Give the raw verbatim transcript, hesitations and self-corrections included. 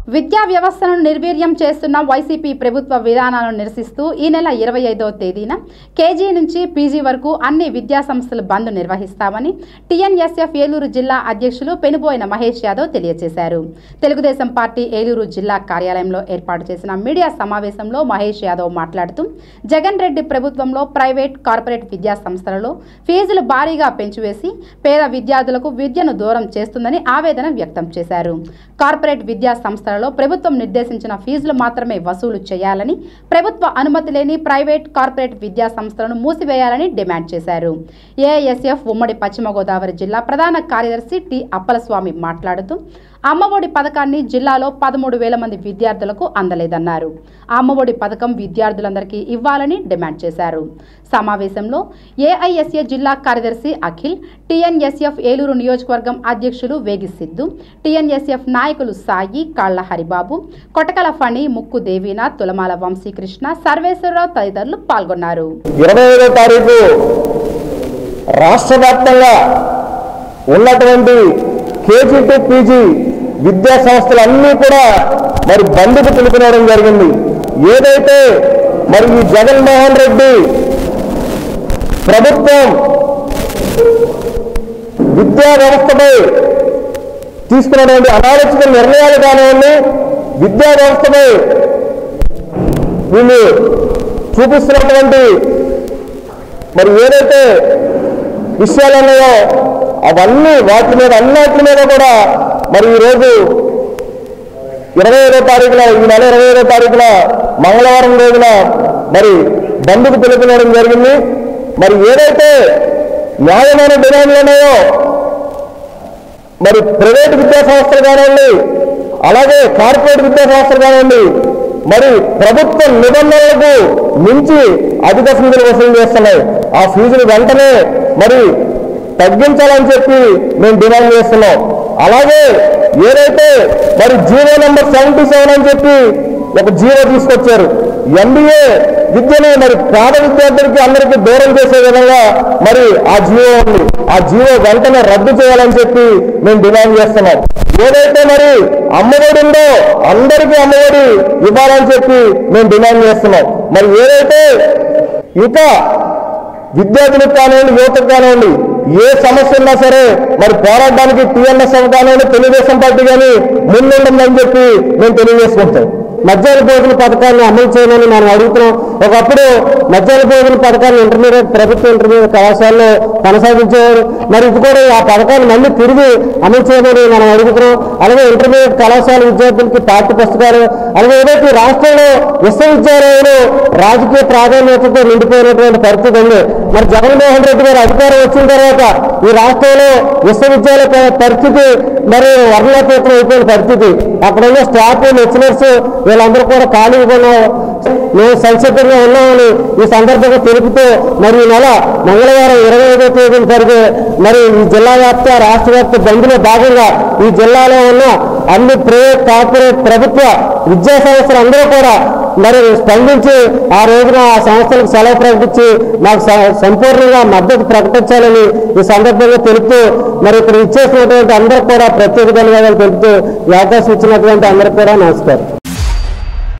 విద్యా వ్యవస్థను నిర్వీర్యం చేస్తున్న వైసీపీ ప్రభుత్వ విధానాలను నిరసిస్తూ ఈ నెల ఇరవై ఐదవ తేదీన కేజీ నుంచి పీజీ వరకు అన్ని విద్యా సంస్థలు బంద్ నిర్వహిస్తామని టీఎన్ఎస్ఎఫ్ ఏలూరు జిల్లా అధ్యక్షులు పెనుబోయిన మహేష్ యాదవ్ తెలియజేశారు. తెలుగుదేశం పార్టీ ఏలూరు జిల్లా కార్యాలయంలో ఏర్పాటు చేసిన మీడియా సమావేశంలో మహేష్ యాదవ్ మాట్లాడుతూ జగన్ రెడ్డి ప్రభుత్వంలో ప్రైవేట్, కార్పొరేట్ విద్యా సంస్థలలో ఫీజులు భారీగా పెంచివేసి పేద విద్యార్థులకు విద్యను దూరం చేస్తుందని ఆవేదన వ్యక్తం చేశారు. కార్పొరేట్ విద్యా సంస్థల ప్రభుత్వం నిర్దేశించిన ఫీజులు మాత్రమే వసూలు చేయాలని, ప్రభుత్వ అనుమతి లేని ప్రైవేట్, కార్పొరేట్ విద్యా సంస్థలను మూసివేయాలని డిమాండ్ చేశారు. ఏఐఎస్ఎఫ్ ఉమ్మడి పశ్చిమ గోదావరి జిల్లా ప్రధాన కార్యదర్శి టి అప్పలస్వామి మాట్లాడుతూ అమ్మఒడి పథకాన్ని జిల్లాలో పదమూడు వేల మంది విద్యార్థులకు అందలేదన్నారు. అమ్మఒడి పథకం విద్యార్థులందరికీ ఇవ్వాలని డిమాండ్ చేశారు. సమావేశంలో ఏఐఎస్ఏ జిల్లా కార్యదర్శి అఖిల్, టీఎన్ఎస్ఎఫ్ ఏలూరు నియోజకవర్గం అధ్యక్షులు వేగి సిద్ధు, టీఎన్ఎస్ఎఫ్ నాయకులు సాయి, కాళ్ల హరిబాబు, కొటకల ఫణి, ముక్కు దేవీనాథ్, తులమాల వంశీకృష్ణ, సర్వేశ్వరరావు తదితరులు పాల్గొన్నారు. ఇరవై ఐదో తారీఖు రాష్ట్ర వ్యాప్తంగా ఉన్నటువంటి కేజీ టు పీజీ విద్యా సంస్థలన్నీ కూడా మరి బంద్కు పిలుపునివ్వడం జరిగింది. ఏదైతే మరి ఈ జగన్మోహన్ రెడ్డి ప్రభుత్వం విద్యా వ్యవస్థపై తీసుకున్నటువంటి అనాలోచిత నిర్ణయాలు కానివ్వండి, విద్యా వ్యవస్థపై వీళ్ళు చూపిస్తున్నటువంటి మరి ఏదైతే విషయాలు ఉన్నాయో అవన్నీ వాటి మీద అన్నిటి మీద కూడా మరి ఈరోజు ఇరవై ఐదో తారీఖున ఈ నెల ఇరవై ఐదో తారీఖున మంగళవారం రోజున మరి బంద్కు పిలుపునివ్వడం జరిగింది. మరి ఏదైతే న్యాయమైన డిమాండ్లు ఉన్నాయో మరి ప్రైవేట్ విద్యా సంస్థలు కానివ్వండి, అలాగే కార్పొరేట్ విద్యా సంస్థలు కానివ్వండి, మరి ప్రభుత్వ నిబంధనలకు మించి అధిక ఫీజులు వసూలు చేస్తున్నాయి. ఆ ఫీజులు వెంటనే మరి తగ్గించాలని చెప్పి మేము డిమాండ్ చేస్తున్నాం. అలాగే ఏదైతే మరి జీవో నెంబర్ సెవెంటీ సెవెన్ అని చెప్పి ఒక జీవో తీసుకొచ్చారు, ఎంబీఏ విద్యను మరి పేద విద్యార్థులకి అందరికీ దూరం చేసే విధంగా మరి ఆ జీవో ఉంది. ఆ జీవో వెంటనే రద్దు చేయాలని చెప్పి మేము డిమాండ్ చేస్తున్నాం. ఏదైతే మరి అమ్మఒడి ఉందో అందరికీ అమ్మఒడి ఇవ్వాలని చెప్పి మేము డిమాండ్ చేస్తున్నాం. మరి ఏదైతే ఇంకా విద్యార్థులకు కానివ్వండి, యువతకు కానివ్వండి, ఏ సమస్య ఉన్నా సరే మరి పోరాడడానికి టీఎన్ఎస్ఎఫ్ కానివ్వండి, తెలుగుదేశం పార్టీ కానీ ముందుంటుందని చెప్పి మేము తెలియజేసుకుంటాం. మధ్యాహ్న భోజన పథకాన్ని అమలు చేయమని మనం అడుగుతున్నాం. ఒకప్పుడు మధ్యాహ్న భోజన పథకాన్ని ఇంటర్మీడియట్ ప్రభుత్వ ఇంటర్మీడియట్ కళాశాలలో కొనసాగించేవారు. మరి ఇది కూడా ఆ పథకాన్ని మళ్ళీ తిరిగి అమలు చేయమని మనం అడుగుతున్నాం. అలాగే ఇంటర్మీడియట్ కళాశాల విద్యార్థులకి పాఠ్య పుస్తకాలు, అలాగే ఏదైతే రాష్ట్రంలో విశ్వవిద్యాలయాలు రాజకీయ ప్రాధాన్యతతో నిండిపోయినటువంటి పరిస్థితి ఉంది. మరి జగన్మోహన్ రెడ్డి గారు అధికారం వచ్చిన తర్వాత ఈ రాష్ట్రంలో విశ్వవిద్యాలయ పరిస్థితి మరి వర్ణాతీతం అయిపోయిన పరిస్థితి. అక్కడ ఉన్న స్టాఫ్, లెక్చరర్స్ వీళ్ళందరూ కూడా ఖాళీగా మేము సంసిద్ధంగా ఉన్నామని ఈ సందర్భంగా తెలుపుతూ మరి ఈ నెల మంగళవారం ఇరవై ఐదో తేదీన జరిగే మరి ఈ జిల్లా వ్యాప్త, రాష్ట్ర వ్యాప్త బంద్లో భాగంగా ఈ జిల్లాలో ఉన్న అన్ని ప్రైవేట్, కార్పొరేట్, ప్రభుత్వ విద్యా సంస్థలు అందరూ కూడా మరి స్పందించి ఆ రోజున ఆ సంస్థలకు సెలవు ప్రకటించి మాకు సంపూర్ణంగా మద్దతు ప్రకటించాలని ఈ సందర్భంగా తెలుపుతూ మరి ఇక్కడ ఇచ్చేసినటువంటి అందరూ కూడా ప్రత్యేక ధన్యవాదాలు తెలుపుతూ ఈ అవకాశం ఇచ్చినటువంటి అందరూ కూడా నమస్కారం.